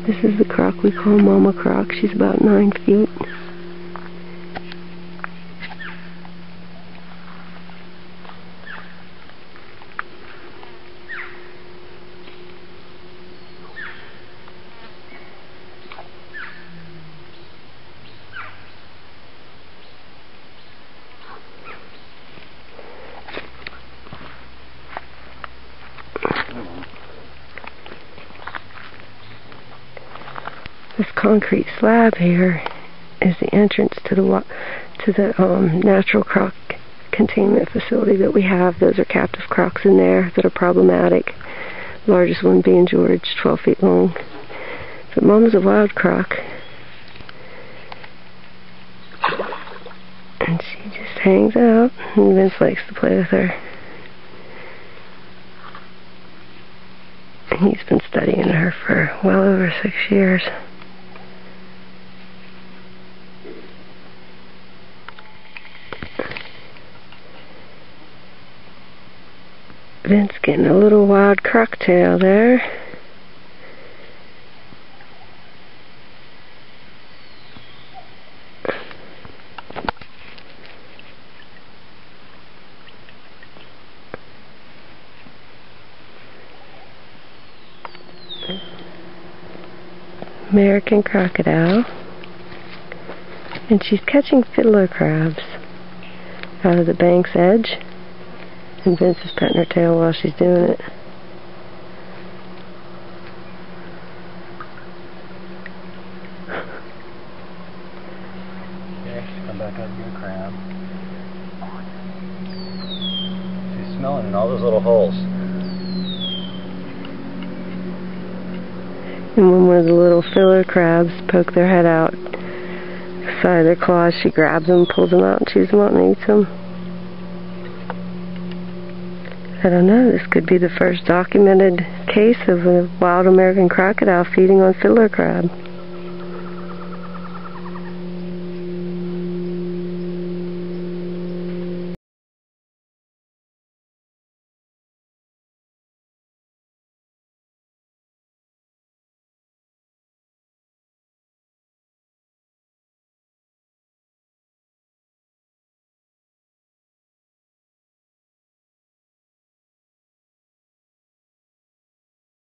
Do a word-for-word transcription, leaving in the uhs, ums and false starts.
This is the croc we call Mama Croc. She's about nine feet. This concrete slab here is the entrance to the wa to the um, natural croc containment facility that we have. Those are captive crocs in there that are problematic. The largest one being George, twelve feet long. But Mama's a wild croc, and she just hangs out, and Vince likes to play with her. He's been studying her for well over six years. Vince getting a little wild croc tail there. American crocodile. And she's catching fiddler crabs out of the bank's edge. And Vince is petting her tail while she's doing it. Okay, she's come back up to your crab. She's smelling in all those little holes. And when one of the little filler crabs poke their head out the side of their claws, she grabs them, pulls them out, and chews them out and eats them. I don't know, this could be the first documented case of a wild American crocodile feeding on fiddler crab.